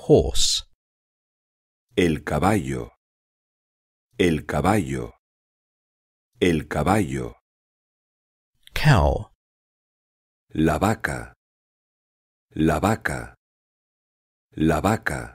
horse. El caballo. El caballo. El caballo. Cow. La vaca. La vaca. La vaca.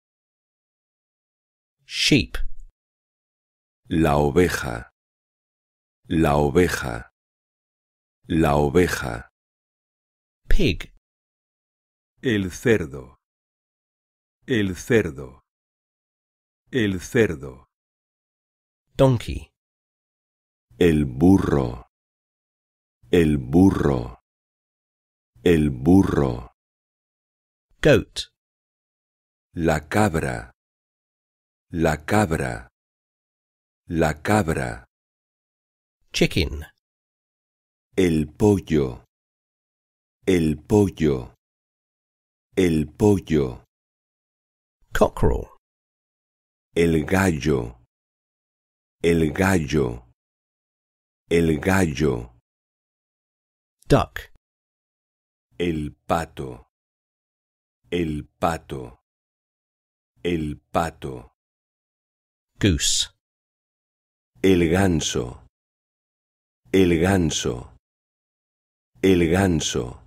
Sheep. La oveja. La oveja. La oveja. Pig. El cerdo. El cerdo. El cerdo. Donkey. El burro. El burro. El burro. Goat. La cabra. La cabra. La cabra. Chicken. El pollo. El pollo. El pollo. Cockerel. El gallo. El gallo. El gallo. Duck. El pato. El pato. El pato. Goose. El ganso. El ganso. El ganso.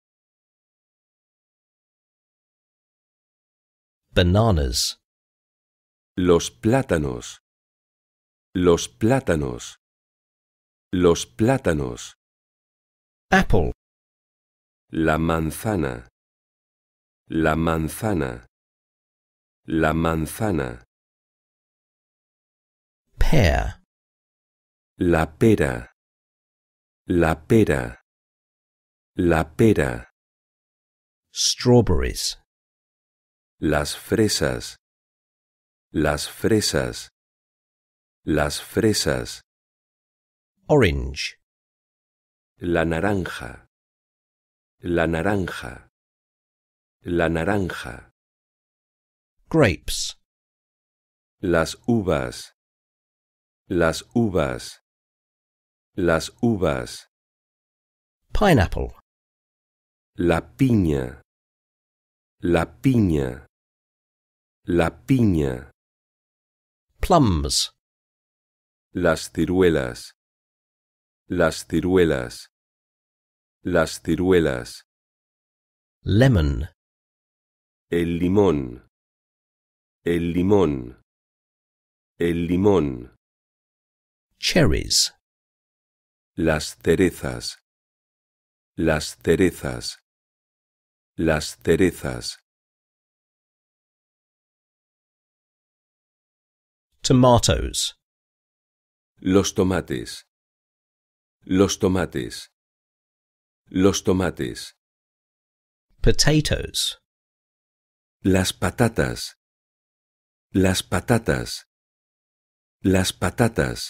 Bananas. Los plátanos. Los plátanos. Los plátanos. Apple. La manzana. La manzana. La manzana. Pear. La pera. La pera. La pera. Strawberries. Las fresas. Las fresas. Las fresas. Orange. La naranja. La naranja. La naranja. Grapes. Las uvas. Las uvas. Las uvas. Pineapple. La piña. La piña. La piña. Plums. Las ciruelas. Las ciruelas. Las ciruelas. Lemon. El limón. El limón. El limón. Cherries. Las cerezas. Las cerezas. Las cerezas. Tomatoes. Los tomates. Los tomates. Los tomates. Potatoes. Las patatas. Las patatas. Las patatas.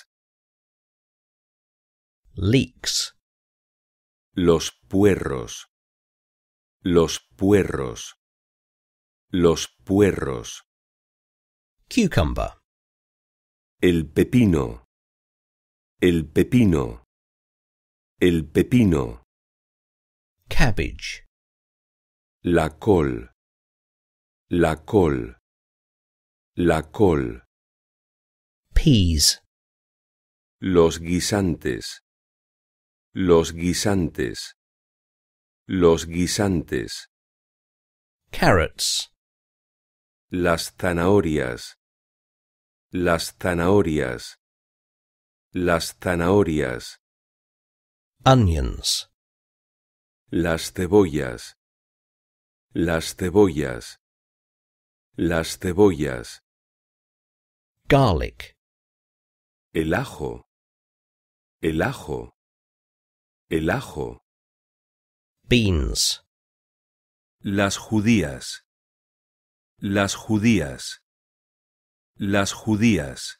Leeks. Los puerros. Los puerros. Los puerros. Cucumber. El pepino. El pepino. El pepino. Cabbage. La col. La col. La col. Peas. Los guisantes. Los guisantes. Los guisantes. Carrots. Las zanahorias. Las zanahorias. Las zanahorias. Onions. Las cebollas. Las cebollas. Las cebollas. Garlic. El ajo. El ajo. El ajo. Beans. Las judías. Las judías. Las judías.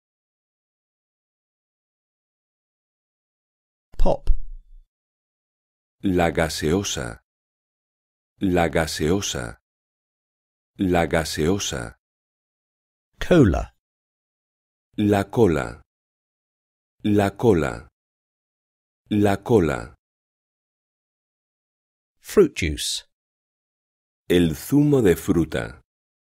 Pop. La gaseosa. La gaseosa. La gaseosa. Cola. La cola. La cola. La cola. Fruit juice. El zumo de fruta.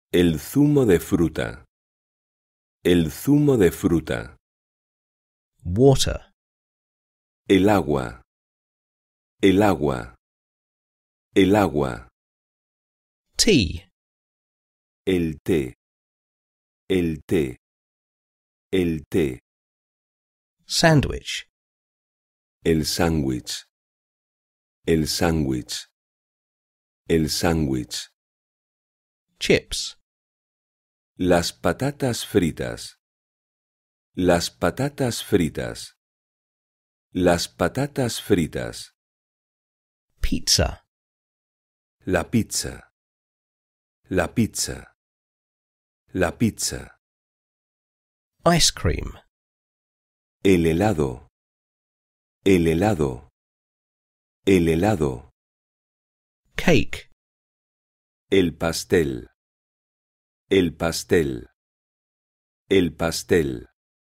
El zumo de fruta. El zumo de fruta. Water. El agua. El agua. El agua. Tea. El té. El té. El té. Sandwich. El sándwich. El sándwich. El sándwich. Chips. Las patatas fritas. Las patatas fritas. Las patatas fritas. Pizza. La pizza. La pizza. La pizza. Ice cream. El helado. El helado. El helado. Cake. El pastel. El pastel. El pastel.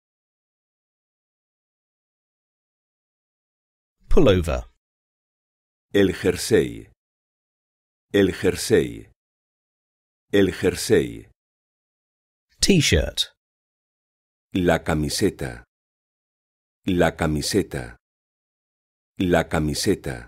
Pullover. El jersey. El jersey. El jersey. T-shirt. La camiseta. La camiseta. La camiseta.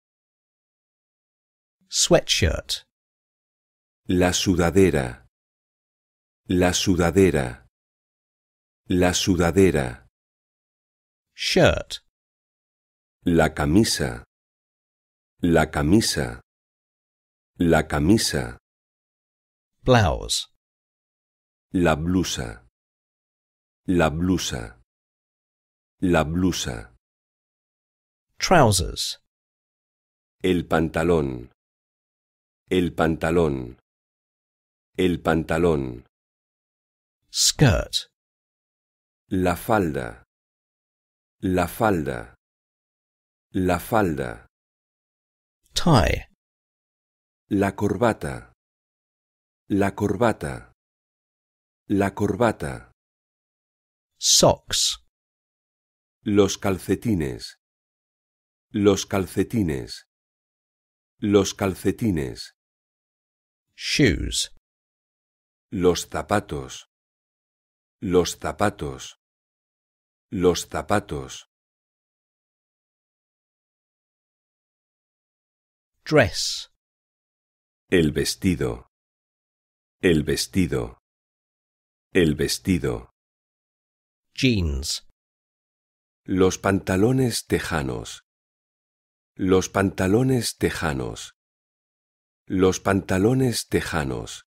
Sweatshirt. La sudadera. La sudadera. La sudadera. Shirt. La camisa. La camisa. La camisa. Blouse. La blusa. La blusa. La blusa. Trousers. El pantalón. El pantalón. El pantalón. Skirt. La falda. La falda. La falda. Tie. La corbata. La corbata. La corbata. Socks. Los calcetines. Los calcetines. Los calcetines. Shoes. Los zapatos. Los zapatos. Los zapatos. Dress. El vestido. El vestido. El vestido. Jeans. Los pantalones tejanos. Los pantalones tejanos. Los pantalones tejanos.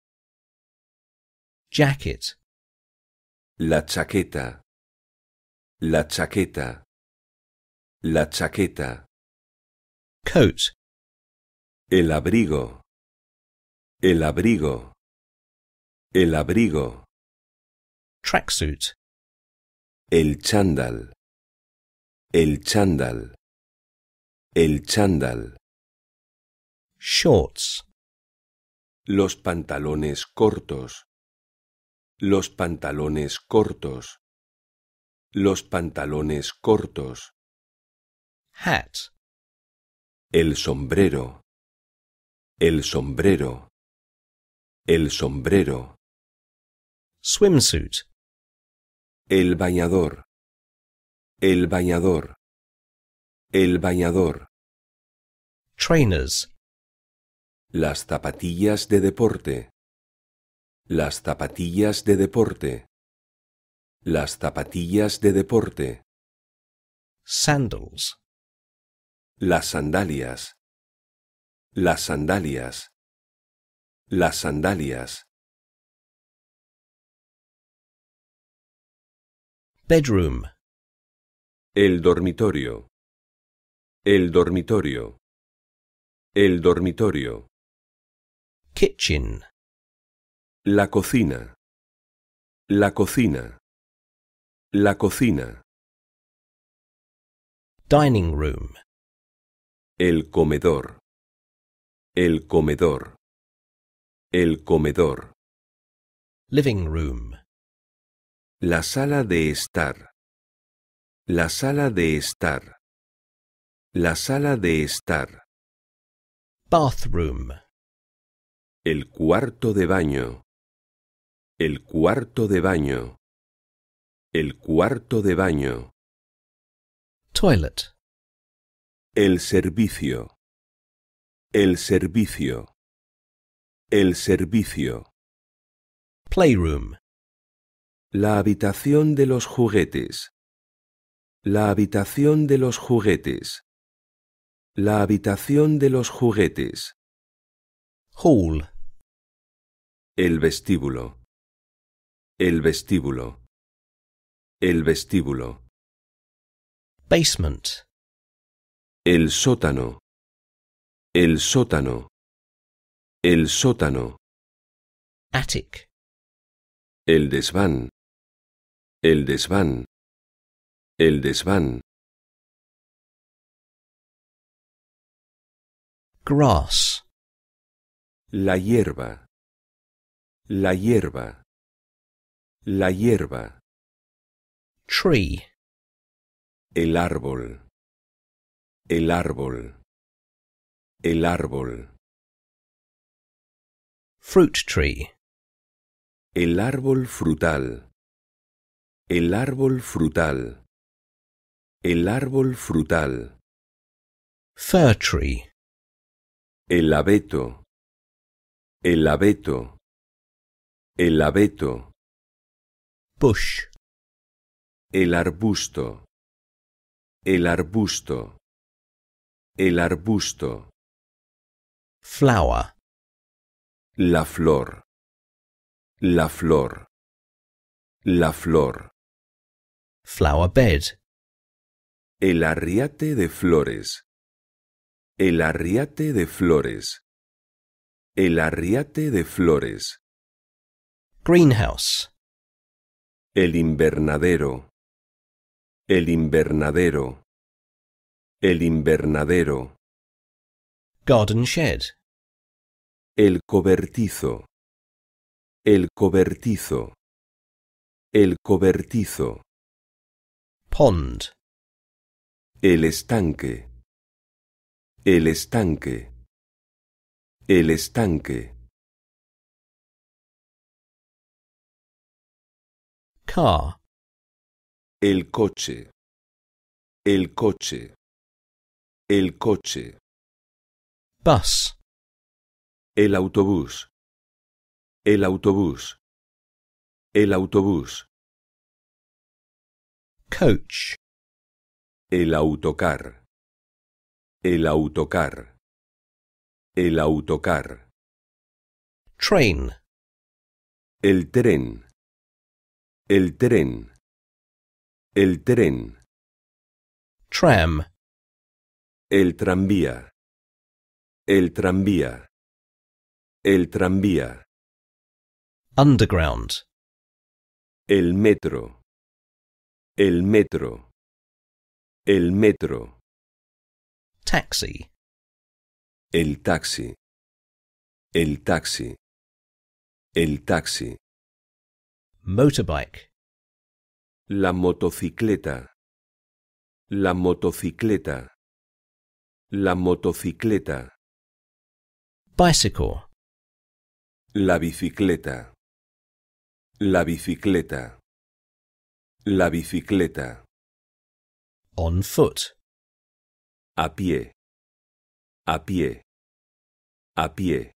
Jacket. La chaqueta. La chaqueta. La chaqueta. Coat. El abrigo. El abrigo. El abrigo. Tracksuit. El chándal. El chándal. El chándal. Shorts. Los pantalones cortos. Los pantalones cortos. Los pantalones cortos. Hat. El sombrero. El sombrero. El sombrero. Swimsuit. El bañador. El bañador. El bañador. Trainers. Las zapatillas de deporte. Las zapatillas de deporte. Las zapatillas de deporte. Sandals. Las sandalias. Las sandalias. Las sandalias. Bedroom. El dormitorio. El dormitorio. El dormitorio. Kitchen. La cocina. La cocina. La cocina. Dining room. El comedor. El comedor. El comedor. Living room. La sala de estar. La sala de estar. La sala de estar. Bathroom. El cuarto de baño. El cuarto de baño. El cuarto de baño. Toilet. El servicio. El servicio. El servicio. Playroom. La habitación de los juguetes. La habitación de los juguetes. La habitación de los juguetes. Hall. El vestíbulo. El vestíbulo. El vestíbulo. Basement. El sótano. El sótano. El sótano. Attic. El desván. El desván. El desván. Grass. La hierba. La hierba. La hierba. Tree. El árbol. El árbol. El árbol. Fruit tree. El árbol frutal. El árbol frutal. El árbol frutal. Fir tree. El abeto. El abeto. El abeto. Bush. El arbusto. El arbusto. El arbusto. Flower. La flor. La flor. La flor. Flower bed. El arriate de flores. El arriate de flores. El arriate de flores. Greenhouse. El invernadero. El invernadero. El invernadero. Garden shed. El cobertizo. El cobertizo. El cobertizo. Pond. El estanque. El estanque. El estanque. Car. El coche. El coche. El coche. Bus. El autobús. El autobús. El autobús. Coach. El autocar. El autocar. El autocar. Train. El tren. El tren. El tren. Tram. El tranvía. El tranvía. El tranvía. Underground. El metro. El metro. El metro. Taxi. El taxi. El taxi. El taxi. Motorbike. La motocicleta. La motocicleta. La motocicleta. Bicycle. La bicicleta. La bicicleta. La bicicleta. On foot. A pie. A pie. A pie.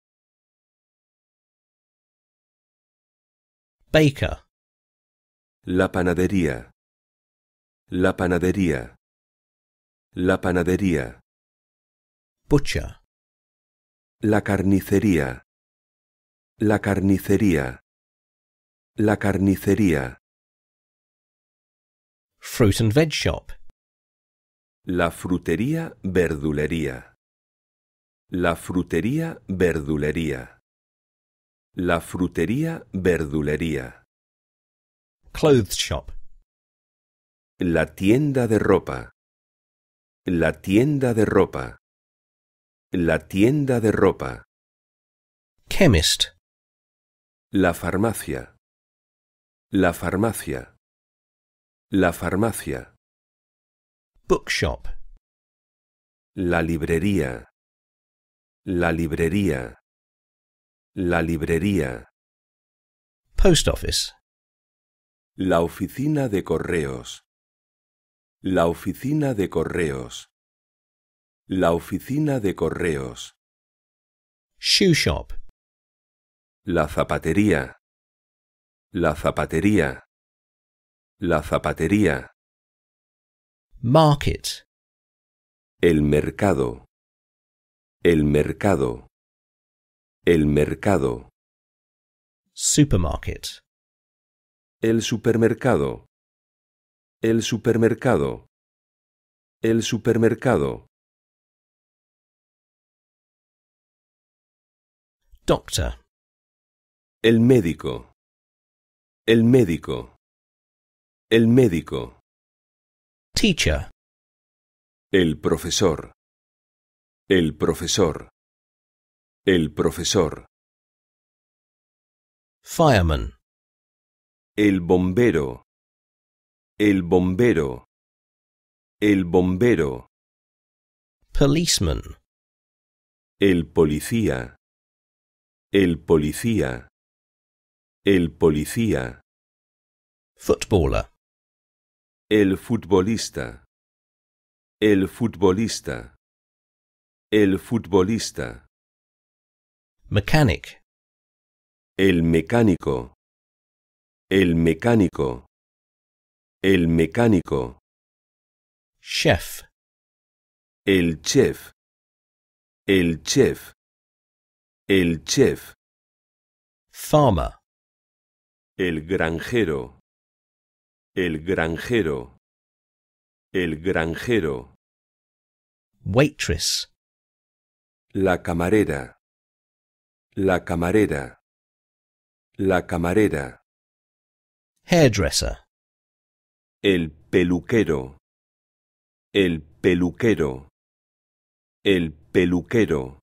Baker. La panadería. La panadería. La panadería. Butcher. La carnicería. La carnicería. La carnicería. Fruit and veg shop. La frutería verdulería. La frutería verdulería. La frutería verdulería. Clothes shop. La tienda de ropa. La tienda de ropa. La tienda de ropa. Chemist. La farmacia. La farmacia. La farmacia. Bookshop. La librería. La librería. La librería. Post office. La oficina de correos. La oficina de correos. La oficina de correos. Shoe shop. La zapatería. La zapatería. La zapatería. Market. El mercado. El mercado. El mercado. Supermarket. El supermercado. El supermercado. El supermercado. Doctor. El médico. El médico. El médico. Teacher. El profesor. El profesor. El profesor. Fireman. El bombero. El bombero. El bombero. Policeman. El policía. El policía. El policía. Footballer. El futbolista. El futbolista. El futbolista. Mechanic. El mecánico. El mecánico. El mecánico. Chef. El chef. El chef. El chef. Farmer. El granjero. El granjero. El granjero. Waitress. La camarera. La camarera. La camarera. Hairdresser. El peluquero. El peluquero. El peluquero.